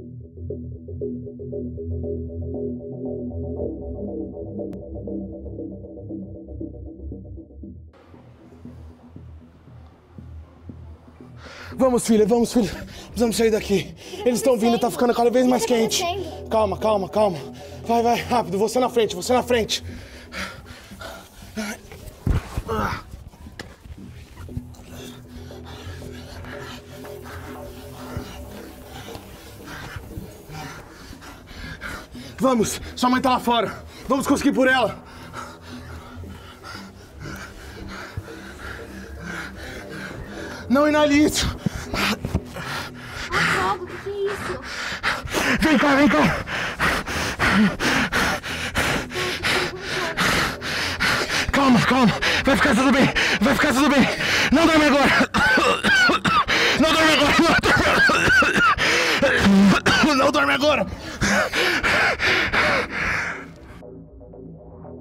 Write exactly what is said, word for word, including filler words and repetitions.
Vamos, filha, vamos, filha. Precisamos sair daqui. Eles estão vindo, tá ficando cada vez mais quente. Calma, calma, calma. Vai, vai, rápido. Você na frente, você na frente. Vamos, sua mãe tá lá fora. Vamos conseguir por ela. Não inale isso. Ah, fogo, o que, que é isso? Vem cá, vem cá. Calma, calma. Vai ficar tudo bem. Vai ficar tudo bem. Não dorme agora. Não dorme agora. Não dorme agora.